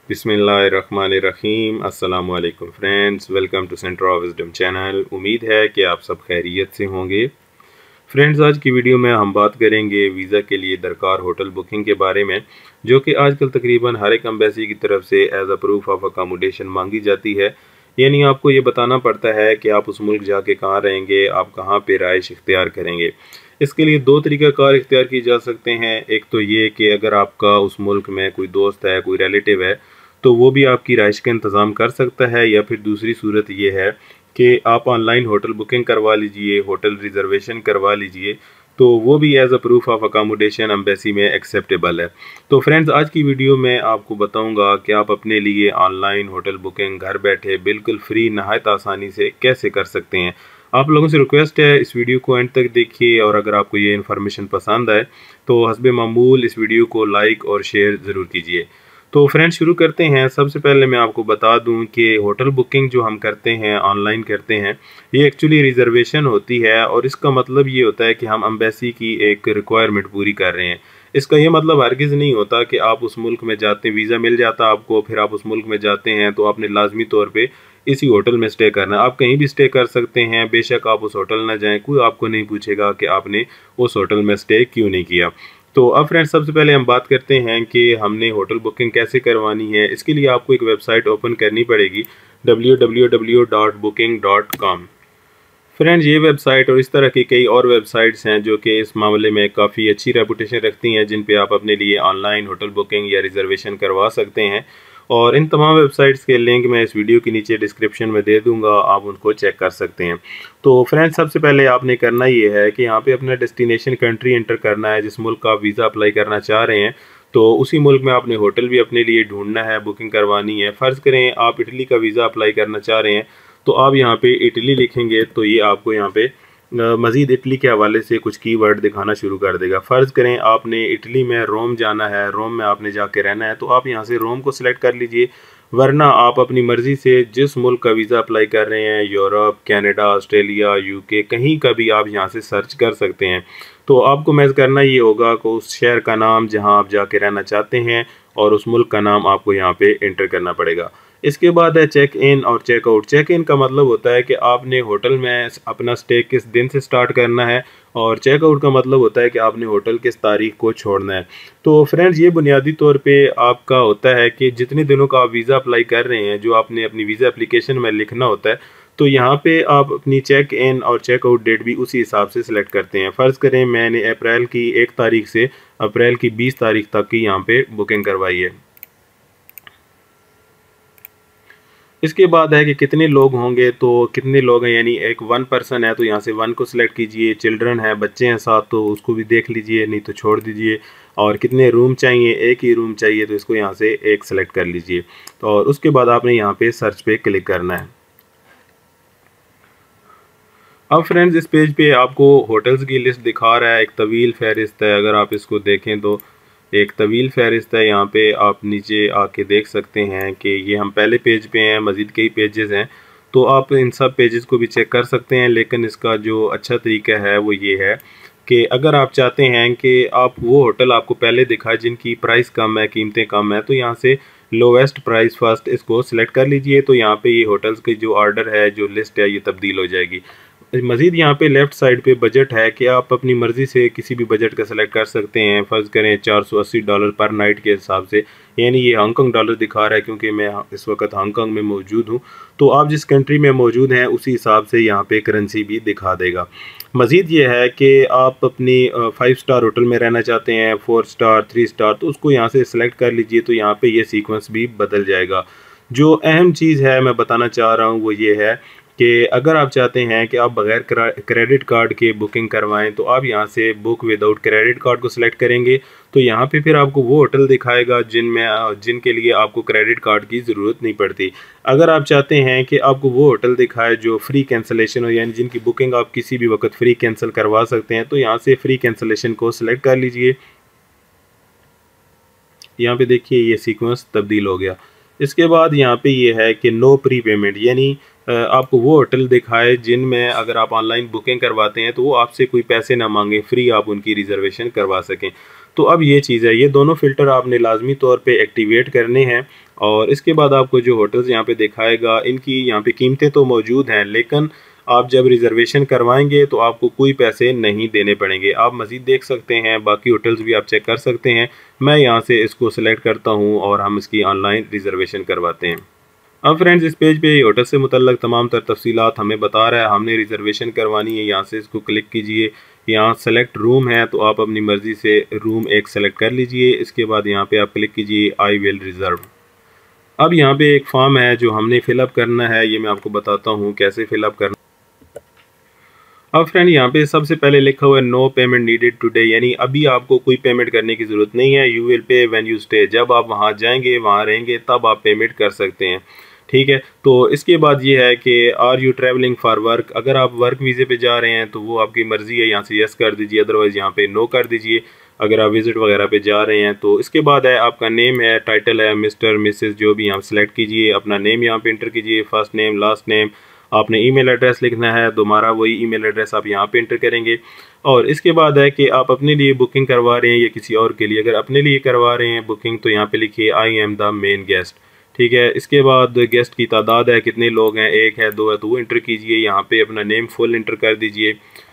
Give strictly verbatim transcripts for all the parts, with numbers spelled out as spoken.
बिस्मिल्लाहिर्रहमानिर्रहीम। अस्सलामु अलैकुम friends, welcome to centre of wisdom channel. उम्मीद है कि आप सब खैरियत से होंगे। फ्रेंड्स, आज की वीडियो में हम बात करेंगे वीज़ा के लिए दरकार होटल बुकिंग के बारे में, जो कि आजकल तकरीबन हर एक एम्बेसी की तरफ से as a proof of accommodation मांगी जाती है। यानी आपको ये बताना पड़ता है कि आप उस मुल्क जाके कहाँ रहेंगे, आप कहाँ पे रहाइश इख्तियार करेंगे। इसके लिए दो तरीका कार इख्तियार किए जा सकते हैं। एक तो ये कि अगर आपका उस मुल्क में कोई दोस्त है, कोई रिलेटिव है, तो वो भी आपकी रहाइश का इंतज़ाम कर सकता है। या फिर दूसरी सूरत ये है कि आप ऑनलाइन होटल बुकिंग करवा लीजिए, होटल रिजर्वेशन करवा लीजिए, तो वो भी as a proof of accommodation embassy में एक्सेप्टेबल है। तो फ्रेंड्स, आज की वीडियो में आपको बताऊंगा कि आप अपने लिए ऑनलाइन होटल बुकिंग घर बैठे बिल्कुल फ्री नहायत आसानी से कैसे कर सकते हैं। आप लोगों से रिक्वेस्ट है, इस वीडियो को एंड तक देखिए, और अगर आपको ये इन्फॉर्मेशन पसंद आए तो हस्बे मामूल इस वीडियो को लाइक और शेयर ज़रूर कीजिए। तो फ्रेंड्स, शुरू करते हैं। सबसे पहले मैं आपको बता दूं कि होटल बुकिंग जो हम करते हैं, ऑनलाइन करते हैं, ये एक्चुअली रिजर्वेशन होती है। और इसका मतलब ये होता है कि हम एम्बेसी की एक रिक्वायरमेंट पूरी कर रहे हैं। इसका ये मतलब हरगिज़ नहीं होता कि आप उस मुल्क में जाते, वीज़ा मिल जाता आपको, फिर आप उस मुल्क में जाते हैं तो आपने लाजमी तौर पर इसी होटल में स्टे करना है। आप कहीं भी स्टे कर सकते हैं, बेशक आप उस होटल ना जाएं, कोई आपको नहीं पूछेगा कि आपने उस होटल में स्टे क्यों नहीं किया। तो अब फ्रेंड्स, सबसे पहले हम बात करते हैं कि हमने होटल बुकिंग कैसे करवानी है। इसके लिए आपको एक वेबसाइट ओपन करनी पड़ेगी, W W W dot booking dot com. Friends, ये वेबसाइट और इस तरह की कई और वेबसाइट्स हैं जो कि इस मामले में काफ़ी अच्छी रेपुटेशन रखती हैं, जिन पे आप अपने लिए ऑनलाइन होटल बुकिंग या रिजर्वेशन करवा सकते हैं। और इन तमाम वेबसाइट्स के लिंक मैं इस वीडियो के नीचे डिस्क्रिप्शन में दे दूंगा, आप उनको चेक कर सकते हैं। तो फ्रेंड्स, सबसे पहले आपने करना ये है कि यहाँ पे अपना डेस्टिनेशन कंट्री एंटर करना है, जिस मुल्क का आप वीज़ा अप्लाई करना चाह रहे हैं। तो उसी मुल्क में आपने होटल भी अपने लिए ढूंढना है, बुकिंग करवानी है। फ़र्ज़ करें आप इटली का वीज़ा अप्लाई करना चाह रहे हैं, तो आप यहाँ पे इटली लिखेंगे तो ये आपको यहाँ पे मज़ीद इटली के हवाले से कुछ कीवर्ड दिखाना शुरू कर देगा। फ़र्ज़ करें आपने इटली में रोम जाना है, रोम में आपने जाके रहना है, तो आप यहाँ से रोम को सिलेक्ट कर लीजिए। वरना आप अपनी मर्ज़ी से जिस मुल्क का वीज़ा अप्लाई कर रहे हैं, यूरोप, कनाडा, ऑस्ट्रेलिया, यूके, कहीं का भी आप यहाँ से सर्च कर सकते हैं। तो आपको मैच करना ये होगा कि उस शहर का नाम जहाँ आप जाके रहना चाहते हैं और उस मुल्क का नाम आपको यहाँ पे एंटर करना पड़ेगा। इसके बाद है चेक इन और चेक आउट। चेक इन का मतलब होता है कि आपने होटल में अपना स्टे किस दिन से स्टार्ट करना है, और चेक आउट का मतलब होता है कि आपने होटल किस तारीख को छोड़ना है। तो फ्रेंड्स, ये बुनियादी तौर पे आपका होता है कि जितने दिनों का आप वीज़ा अप्लाई कर रहे हैं, जो आपने अपनी वीज़ा एप्लीकेशन में लिखना होता है, तो यहाँ पे आप अपनी चेक इन और चेक आउट डेट भी उसी हिसाब से सिलेक्ट करते हैं। फ़र्ज़ करें मैंने अप्रैल की एक तारीख से अप्रैल की बीस तारीख तक की यहाँ पे बुकिंग करवाई है। इसके बाद है कि कितने लोग होंगे, तो कितने लोग हैं, यानी एक वन पर्सन है तो यहाँ से वन को सिलेक्ट कीजिए। चिल्ड्रन है, बच्चे हैं साथ, तो उसको भी देख लीजिए, नहीं तो छोड़ दीजिए। और कितने रूम चाहिए, एक ही रूम चाहिए, तो इसको यहाँ से एक सेलेक्ट कर लीजिए। तो और उसके बाद आपने यहाँ पे सर्च पे क्लिक करना है। अब फ्रेंड्स, इस पेज पे आपको होटल्स की लिस्ट दिखा रहा है, एक तवील फहरिस्त है। अगर आप इसको देखें तो एक तवील फहरिस्त है। यहाँ पे आप नीचे आके देख सकते हैं कि ये हम पहले पेज पे हैं, मज़ीद कई पेजेस हैं, तो आप इन सब पेजेस को भी चेक कर सकते हैं। लेकिन इसका जो अच्छा तरीका है वो ये है कि अगर आप चाहते हैं कि आप वो होटल आपको पहले दिखाए जिनकी प्राइस कम है, कीमतें कम है, तो यहाँ से लोवेस्ट प्राइस फर्स्ट इसको सिलेक्ट कर लीजिए। तो यहाँ पे ये होटल्स की जो ऑर्डर है, जो लिस्ट है, ये तब्दील हो जाएगी। मज़ीद यहाँ पे लेफ़्ट साइड पे बजट है कि आप अपनी मर्ज़ी से किसी भी बजट का सेलेक्ट कर सकते हैं। फ़र्ज़ करें चार सौ अस्सी डॉलर पर नाइट के हिसाब से, यानी ये हांगकॉन्ग डॉलर दिखा रहा है क्योंकि मैं इस वक्त हांगकॉन्ग में मौजूद हूँ। तो आप जिस कंट्री में मौजूद हैं उसी हिसाब से यहाँ पे करेंसी भी दिखा देगा। मज़ीद ये है कि आप अपनी फाइव स्टार होटल में रहना चाहते हैं, फोर स्टार, थ्री स्टार, तो उसको यहाँ से सिलेक्ट कर लीजिए। तो यहाँ पे ये सीक्वेंस भी बदल जाएगा। जो अहम चीज़ है मैं बताना चाह रहा हूँ वो ये है कि अगर आप चाहते हैं कि आप बगैर क्रेडिट कार्ड के बुकिंग करवाएं, तो आप यहाँ से बुक विदाउट क्रेडिट कार्ड को सिलेक्ट करेंगे। तो यहाँ पे फिर आपको वो होटल दिखाएगा जिनमें जिनके लिए आपको क्रेडिट कार्ड की ज़रूरत नहीं पड़ती। अगर आप चाहते हैं कि आपको वो होटल दिखाए जो फ्री कैंसलेशन हो, यानी जिनकी बुकिंग आप किसी भी वक्त फ्री कैंसिल करवा सकते हैं, तो यहाँ से फ्री कैंसलेशन को सिलेक्ट कर लीजिए। यहाँ पे देखिए ये सीक्वेंस तब्दील हो गया। इसके बाद यहाँ पे ये है कि नो प्री पेमेंट, यानी आपको वो होटल दिखाए जिनमें अगर आप ऑनलाइन बुकिंग करवाते हैं तो वो आपसे कोई पैसे ना मांगे, फ्री आप उनकी रिजर्वेशन करवा सकें। तो अब ये चीज़ है, ये दोनों फ़िल्टर आपने लाजमी तौर पे एक्टिवेट करने हैं। और इसके बाद आपको जो होटल्स यहाँ पे दिखाएगा, इनकी यहाँ पे कीमतें तो मौजूद हैं, लेकिन आप जब रिज़र्वेशन करवाएंगे तो आपको कोई पैसे नहीं देने पड़ेंगे। आप मज़ीद देख सकते हैं, बाकी होटल्स भी आप चेक कर सकते हैं। मैं यहाँ से इसको सिलेक्ट करता हूँ और हम इसकी ऑनलाइन रिज़र्वेशन करवाते हैं। अब फ्रेंड्स, इस पेज पे होटल से मुतल्लक तमाम तर तफसीलात हमें बता रहा है। हमने रिज़र्वेशन करवानी है, यहाँ से इसको क्लिक कीजिए। यहाँ सेलेक्ट रूम है, तो आप अपनी मर्ज़ी से रूम एक सेलेक्ट कर लीजिए। इसके बाद यहाँ पे आप क्लिक कीजिए आई विल रिज़र्व। अब यहाँ पे एक फॉर्म है जो हमने फ़िलअप करना है, ये मैं आपको बताता हूँ कैसे फ़िलअप करना। अब फ्रेंड, यहाँ पे सबसे पहले लिखा हुआ है नो पेमेंट नीडेड टुडे, यानी अभी आपको कोई पेमेंट करने की ज़रूरत नहीं है। You will pay when you stay, जब आप वहाँ जाएंगे, वहाँ रहेंगे, तब आप पेमेंट कर सकते हैं। ठीक है, तो इसके बाद ये है कि are you travelling for work, अगर आप वर्क वीज़े पे जा रहे हैं तो वो आपकी मर्ज़ी है, यहाँ से यस कर दीजिए, अदरवाइज़ यहाँ पे नो कर दीजिए अगर आप विज़िट वगैरह पे जा रहे हैं। तो इसके बाद है आपका नेम है, टाइटल है, मिस्टर मिसेस जो भी, यहाँ सेलेक्ट कीजिए, अपना नेम यहाँ पे इंटर कीजिए, फर्स्ट नेम लास्ट नेम। आपने ईमेल एड्रेस लिखना है, दोबारा वही ईमेल एड्रेस आप यहाँ पे इंटर करेंगे। और इसके बाद है कि आप अपने लिए बुकिंग करवा रहे हैं या किसी और के लिए। अगर अपने लिए करवा रहे हैं बुकिंग तो यहाँ पे लिखिए I am the main guest. ठीक है, इसके बाद गेस्ट की तादाद है, कितने लोग हैं, एक है, दो है, तो वो इंटर कीजिए। यहाँ पे अपना नेम फुल इंटर कर दीजिए।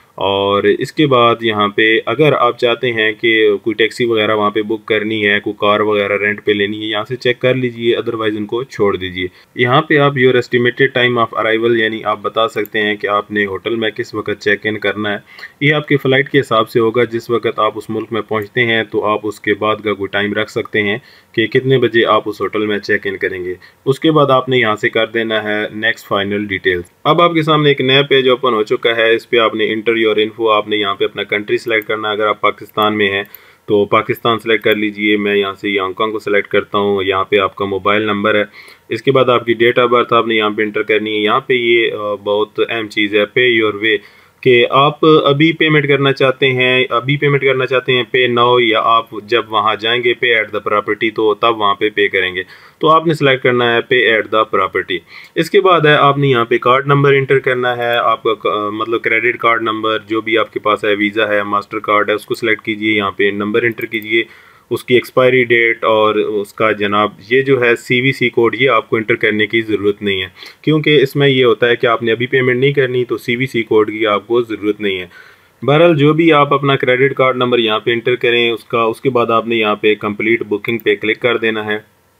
और इसके बाद यहाँ पे अगर आप चाहते हैं कि कोई टैक्सी वगैरह वहाँ पे बुक करनी है, कोई कार वगैरह रेंट पे लेनी है, यहाँ से चेक कर लीजिए, अदरवाइज़ उनको छोड़ दीजिए। यहाँ पे आप your estimated time of arrival, यानी आप बता सकते हैं कि आपने होटल में किस वक्त चेक इन करना है। ये आपकी फ़्लाइट के हिसाब से होगा, जिस वक्त आप उस मुल्क में पहुँचते हैं तो आप उसके बाद का कोई टाइम रख सकते हैं कि कितने बजे आप उस होटल में चेक इन करेंगे। उसके बाद आपने यहाँ से कर देना है नेक्स्ट फाइनल डिटेल्स। अब आपके सामने एक नया पेज ओपन हो चुका है, इस पर आपने इंटर योर इन्फो, आपने यहाँ पे अपना कंट्री सेलेक्ट करना है। अगर आप पाकिस्तान में हैं तो पाकिस्तान सेलेक्ट कर लीजिए। मैं यहाँ से हांगकॉन्ग को सेलेक्ट करता हूँ। यहाँ पे आपका मोबाइल नंबर है। इसके बाद आपकी डेट ऑफ बर्थ आपने यहाँ पे इंटर करनी है। यहाँ पे ये बहुत अहम चीज़ है, पे योर वे, कि आप अभी पेमेंट करना चाहते हैं, अभी पेमेंट करना चाहते हैं पे नाउ, या आप जब वहाँ जाएंगे पे एट द प्रॉपर्टी तो तब वहाँ पे पे करेंगे। तो आपने सेलेक्ट करना है पे एट द प्रॉपर्टी। इसके बाद है आपने यहाँ पे कार्ड नंबर इंटर करना है, आपका मतलब क्रेडिट कार्ड नंबर जो भी आपके पास है, वीज़ा है, मास्टर कार्ड है, उसको सिलेक्ट कीजिए। यहाँ पे नंबर इंटर कीजिए, उसकी एक्सपायरी डेट और उसका जनाब ये जो है सीवीसी कोड, ये आपको इंटर करने की ज़रूरत नहीं है, क्योंकि इसमें ये होता है कि आपने अभी पेमेंट नहीं करनी तो सीवीसी कोड की आपको ज़रूरत नहीं है। बहरहाल जो भी आप अपना क्रेडिट कार्ड नंबर यहाँ पे इंटर करें उसका, उसके बाद आपने यहाँ पे कंप्लीट बुकिंग पे क्लिक कर देना है।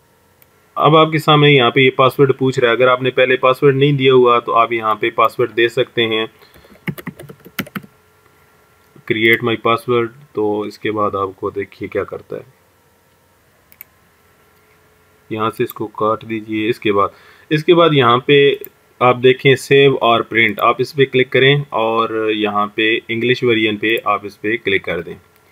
अब आपके सामने यहाँ पे ये पासवर्ड पूछ रहा है। अगर आपने पहले पासवर्ड नहीं दिया हुआ तो आप यहाँ पे पासवर्ड दे सकते हैं, क्रिएट माई पासवर्ड। तो इसके बाद आपको देखिए क्या करता है, यहाँ से इसको काट दीजिए। इसके बाद इसके बाद यहाँ पे आप देखें सेव और प्रिंट, आप इस पर क्लिक करें और यहाँ पे इंग्लिश वेरिएंट पे आप इस पर क्लिक कर दें।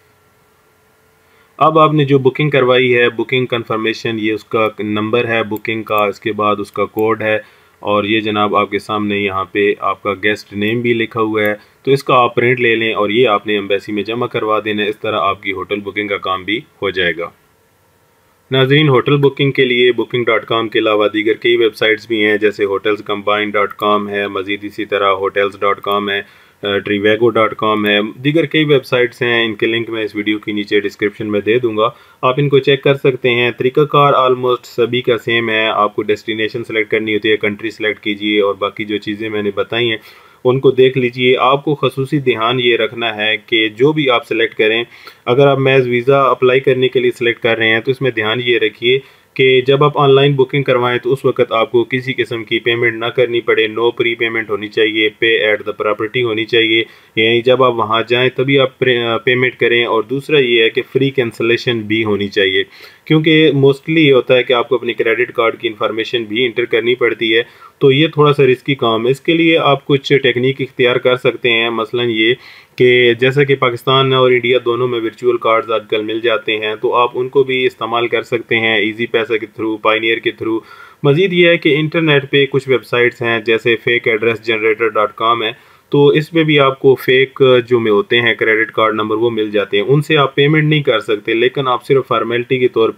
अब आपने जो बुकिंग करवाई है, बुकिंग कंफर्मेशन, ये उसका नंबर है बुकिंग का, इसके बाद उसका कोड है, और ये जनाब आपके सामने यहाँ पे आपका गेस्ट नेम भी लिखा हुआ है। तो इसका आप प्रिंट ले लें और ये आपने एम्बेसी में जमा करवा देना। इस तरह आपकी होटल बुकिंग का काम भी हो जाएगा। नाज़रीन, होटल बुकिंग के लिए बुकिंग डॉट कॉम के अलावा दीगर कई वेबसाइट्स भी हैं, जैसे होटल्स कंबाइन डॉट कॉम है, मज़ीद इसी तरह होटल्स डॉट कॉम है, ट्रीवेगो डॉट कॉम है, दीगर कई वेबसाइट्स हैं। इनके लिंक मैं इस वीडियो के नीचे डिस्क्रिप्शन में दे दूंगा, आप इनको चेक कर सकते हैं। तरीक़ाकार ऑलमोस्ट सभी का सेम है। आपको डेस्टिनेशन सेलेक्ट करनी होती है, कंट्री सेलेक्ट कीजिए और बाकी जो चीज़ें मैंने बताई हैं उनको देख लीजिए। आपको खसूसी ध्यान ये रखना है कि जो भी आप सेलेक्ट करें, अगर आप मैज़ वीज़ा अप्लाई करने के लिए सिलेक्ट कर रहे हैं तो इसमें ध्यान ये रखिए कि जब आप ऑनलाइन बुकिंग करवाएं तो उस वक्त आपको किसी किस्म की पेमेंट ना करनी पड़े। नो प्री पेमेंट होनी चाहिए, पे एट द प्रॉपर्टी होनी चाहिए, यानी जब आप वहां जाएं तभी आप पेमेंट करें। और दूसरा ये है कि फ्री कैंसलेशन भी होनी चाहिए, क्योंकि मोस्टली ये होता है कि आपको अपनी क्रेडिट कार्ड की इंफॉर्मेशन भी इंटर करनी पड़ती है, तो ये थोड़ा सा रिस्की काम है। इसके लिए आप कुछ टेक्निक इख्तियार कर सकते हैं, मसलन ये कि जैसा कि पाकिस्तान और इंडिया दोनों में वर्चुअल कार्ड्स आजकल मिल जाते हैं, तो आप उनको भी इस्तेमाल कर सकते हैं ईजी पैसा के थ्रू, पायनियर के थ्रू। मज़ीद ये है कि इंटरनेट पे कुछ वेबसाइट्स हैं जैसे fake address generator dot com है, तो इसमें भी आपको फेक जो में होते हैं क्रेडिट कार्ड नंबर वो मिल जाते हैं। उनसे आप पेमेंट नहीं कर सकते, लेकिन आप सिर्फ फॉर्मेलिटी के तौर पे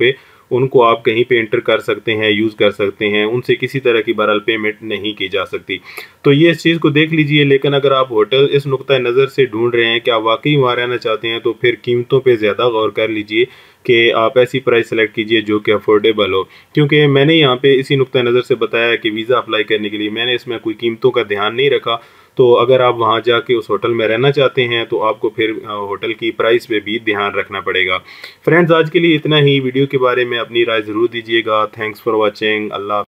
उनको आप कहीं पे एंटर कर सकते हैं, यूज़ कर सकते हैं, उनसे किसी तरह की बहरहाल पेमेंट नहीं की जा सकती। तो ये इस चीज़ को देख लीजिए। लेकिन अगर आप होटल इस नुक्ता नज़र से ढूंढ रहे हैं कि आप वाकई वहाँ रहना चाहते हैं, तो फिर कीमतों पे ज़्यादा गौर कर लीजिए कि आप ऐसी प्राइस सेलेक्ट कीजिए जो कि अफोर्डेबल हो। क्योंकि मैंने यहाँ पे इसी नुक्ता नज़र से बताया कि वीज़ा अप्लाई करने के लिए मैंने इसमें कोई कीमतों का ध्यान नहीं रखा। तो अगर आप वहाँ जाके उस होटल में रहना चाहते हैं तो आपको फिर होटल की प्राइस पे भी ध्यान रखना पड़ेगा। फ्रेंड्स, आज के लिए इतना ही। वीडियो के बारे में अपनी राय ज़रूर दीजिएगा। Thanks for watching. अल्लाह।